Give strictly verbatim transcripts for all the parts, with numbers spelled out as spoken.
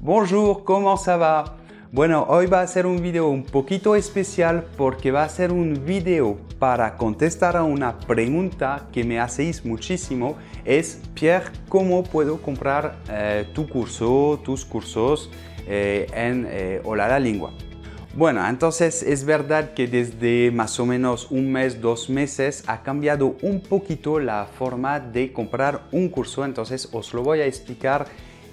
Bonjour, ¿cómo ça va? Bueno, hoy va a ser un video un poquito especial porque va a ser un video para contestar a una pregunta que me hacéis muchísimo. Es, Pierre, ¿cómo puedo comprar eh, tu curso, tus cursos eh, en eh, Hola la Lengua? Bueno, entonces es verdad que desde más o menos un mes, dos meses ha cambiado un poquito la forma de comprar un curso. Entonces os lo voy a explicar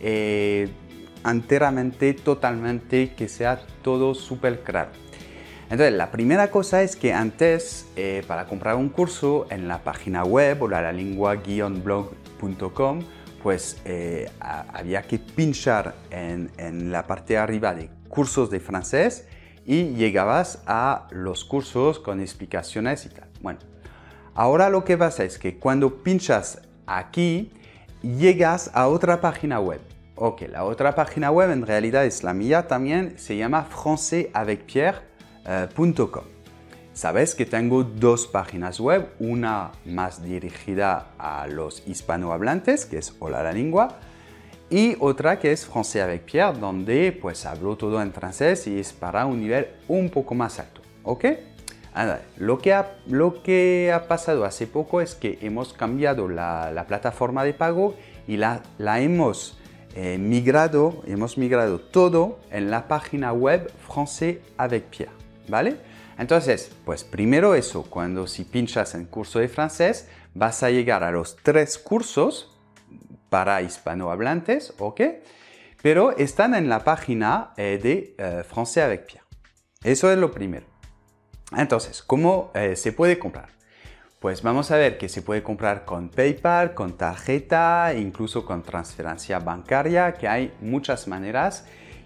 eh, enteramente, totalmente, que sea todo súper claro. Entonces la primera cosa es que antes eh, para comprar un curso en la página web hola la lengua guion blog punto com pues eh, había que pinchar en, en la parte de arriba de cursos de francés y llegabas a los cursos con explicaciones y tal. Bueno, ahora lo que pasa es que cuando pinchas aquí, llegas a otra página web. Ok, la otra página web en realidad es la mía también, se llama français avec pierre punto com. Sabes que tengo dos páginas web, una más dirigida a los hispanohablantes, que es Hola la Lengua, y otra que es Français avec Pierre, donde pues hablo todo en francés y es para un nivel un poco más alto, ¿ok? Ahora, lo, que ha, lo que ha pasado hace poco es que hemos cambiado la, la plataforma de pago y la, la hemos eh, migrado, hemos migrado todo en la página web Français avec Pierre, ¿vale? Entonces, pues primero eso, cuando si pinchas en curso de francés, vas a llegar a los tres cursos para hispanohablantes, ¿ok? Pero están en la página eh, de eh, Français avec Pierre. Eso es lo primero. Entonces, ¿cómo eh, se puede comprar? Pues vamos a ver que se puede comprar con PayPal, con tarjeta, incluso con transferencia bancaria, que hay muchas maneras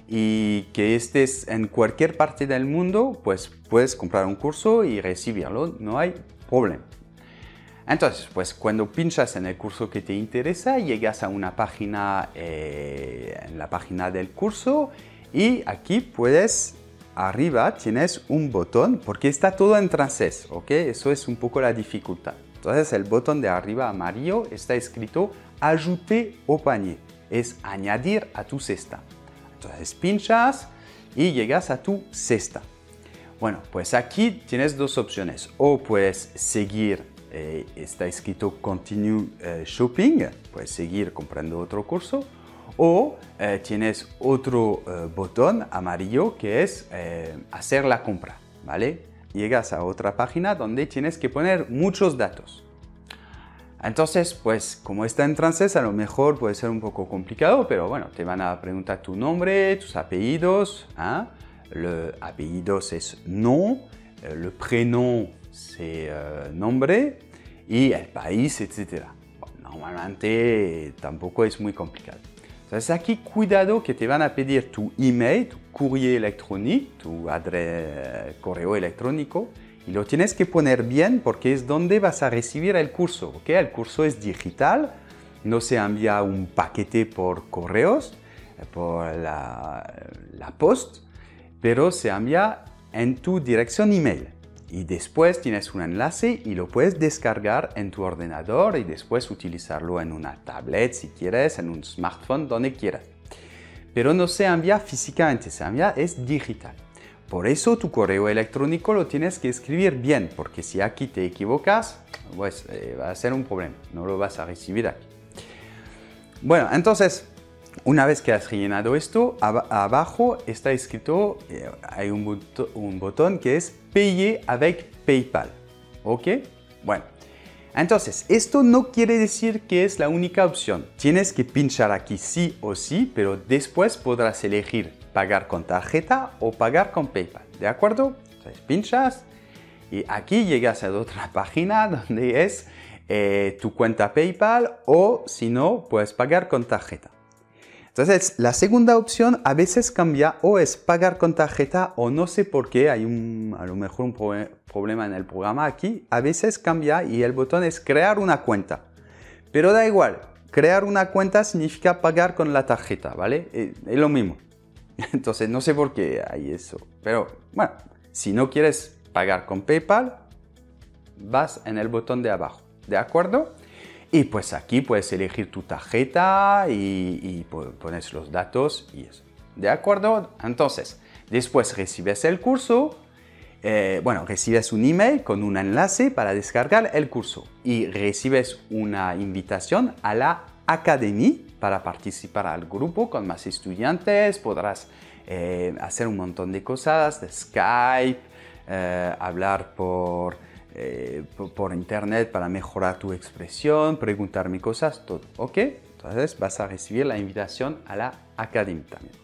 y que estés en cualquier parte del mundo, pues puedes comprar un curso y recibirlo, no hay problema. Entonces, pues cuando pinchas en el curso que te interesa, llegas a una página, eh, en la página del curso y aquí puedes, arriba tienes un botón, porque está todo en francés, ¿ok? Eso es un poco la dificultad. Entonces el botón de arriba amarillo está escrito Ajouter au panier, es añadir a tu cesta. Entonces pinchas y llegas a tu cesta. Bueno, pues aquí tienes dos opciones, o puedes seguir. Eh, está escrito Continue eh, Shopping, puedes seguir comprando otro curso, o eh, tienes otro eh, botón amarillo que es eh, hacer la compra, ¿vale? Llegas a otra página donde tienes que poner muchos datos. Entonces, pues como está en francés, a lo mejor puede ser un poco complicado, pero bueno, te van a preguntar tu nombre, tus apellidos, ¿eh? Le apellidos es nom, le prénom c'est euh, nombre y el país, etcétera. Normalmente tampoco es muy complicado. Entonces aquí cuidado que te van a pedir tu email, tu courrier electrónico, tu adre, correo electrónico y lo tienes que poner bien porque es donde vas a recibir el curso. ¿Okay? El curso es digital, no se envía un paquete por correos, por la, la post, pero se envía en tu dirección email. Y después tienes un enlace y lo puedes descargar en tu ordenador y después utilizarlo en una tablet si quieres, en un smartphone, donde quieras. Pero no se envía físicamente, se envía es digital. Por eso tu correo electrónico lo tienes que escribir bien, porque si aquí te equivocas, pues eh, va a ser un problema, no lo vas a recibir aquí. Bueno, entonces, una vez que has rellenado esto, ab abajo está escrito, eh, hay un, bot un botón que es Payer avec PayPal. ¿Ok? Bueno, entonces, esto no quiere decir que es la única opción. Tienes que pinchar aquí sí o sí, pero después podrás elegir pagar con tarjeta o pagar con PayPal. ¿De acuerdo? Entonces, pinchas y aquí llegas a otra página donde es eh, tu cuenta PayPal o si no, puedes pagar con tarjeta. Entonces, la segunda opción a veces cambia o es pagar con tarjeta o no sé por qué, hay un, a lo mejor un pro problema en el programa aquí, a veces cambia y el botón es crear una cuenta. Pero da igual, crear una cuenta significa pagar con la tarjeta, ¿vale? Es, es lo mismo. Entonces, no sé por qué hay eso. Pero bueno, si no quieres pagar con PayPal, vas en el botón de abajo, ¿de acuerdo? Y pues aquí puedes elegir tu tarjeta y, y pones los datos y eso. ¿De acuerdo? Entonces, después recibes el curso. Eh, bueno, recibes un email con un enlace para descargar el curso y recibes una invitación a la academia para participar al grupo con más estudiantes. Podrás eh, hacer un montón de cosas, de Skype, eh, hablar por, eh, por, por internet para mejorar tu expresión, preguntarme cosas, todo, ¿ok? Entonces vas a recibir la invitación a la academia también.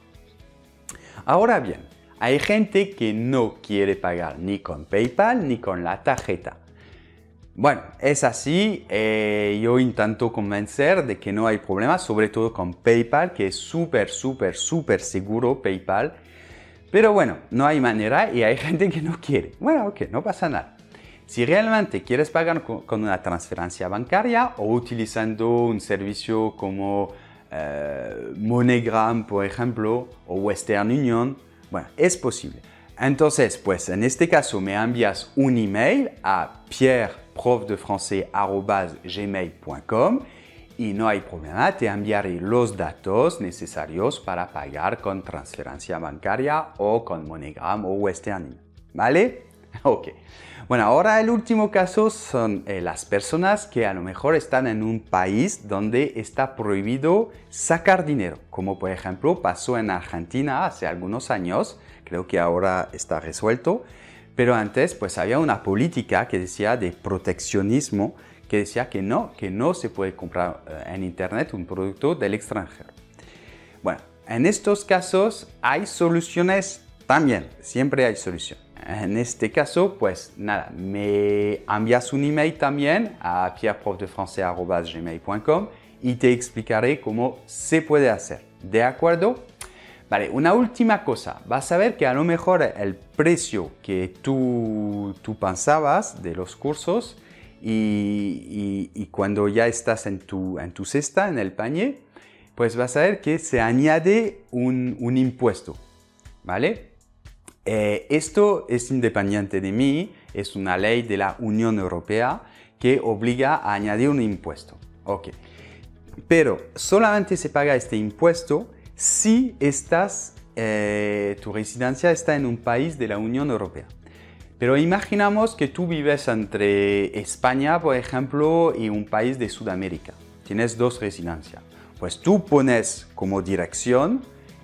Ahora bien, hay gente que no quiere pagar ni con PayPal ni con la tarjeta. Bueno, es así, eh, yo intento convencer de que no hay problema, sobre todo con PayPal, que es súper, súper, súper seguro PayPal. Pero bueno, no hay manera y hay gente que no quiere. Bueno, ok, no pasa nada. Si realmente quieres pagar con una transferencia bancaria o utilizando un servicio como eh, MoneyGram, por ejemplo, o Western Union, bueno, es posible. Entonces, pues en este caso me envías un email a pierre prof de francés arobase gmail punto com y no hay problema, te enviaré los datos necesarios para pagar con transferencia bancaria o con MoneyGram o Western Union. ¿Vale? Ok. Bueno, ahora el último caso son eh, las personas que a lo mejor están en un país donde está prohibido sacar dinero, como por ejemplo pasó en Argentina hace algunos años, creo que ahora está resuelto, pero antes pues había una política que decía de proteccionismo, que decía que no, que no se puede comprar eh, en internet un producto del extranjero. Bueno, en estos casos hay soluciones también, siempre hay solución. En este caso, pues nada, me envías un email también a pierre prof de francés arobase gmail punto com y te explicaré cómo se puede hacer. ¿De acuerdo? Vale, una última cosa. Vas a ver que a lo mejor el precio que tú, tú pensabas de los cursos y, y, y cuando ya estás en tu, en tu cesta, en el panier, pues vas a ver que se añade un, un impuesto. ¿Vale? Eh, esto es independiente de mí, es una ley de la Unión Europea que obliga a añadir un impuesto. Ok. Pero solamente se paga este impuesto si estás, eh, tu residencia está en un país de la Unión Europea. Pero imaginamos que tú vives entre España, por ejemplo, y un país de Sudamérica. Tienes dos residencias. Pues tú pones como dirección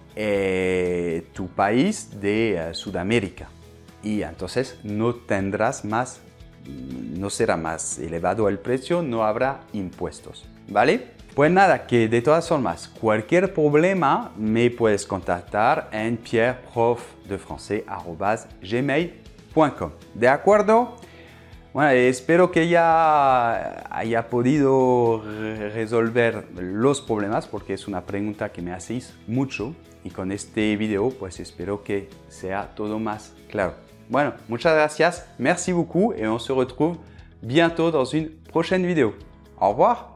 Eh, tu país de uh, Sudamérica y entonces no tendrás más, no será más elevado el precio, no habrá impuestos, ¿vale? Pues nada, que de todas formas, cualquier problema me puedes contactar en pierre prof de francés arobase gmail punto com, ¿de acuerdo? Bueno, espero que ya haya podido resolver los problemas porque es una pregunta que me hacéis mucho. Y con este video, pues espero que sea todo más claro. Bueno, muchas gracias, merci beaucoup et on se retrouve bientôt dans une prochaine vidéo. Au revoir!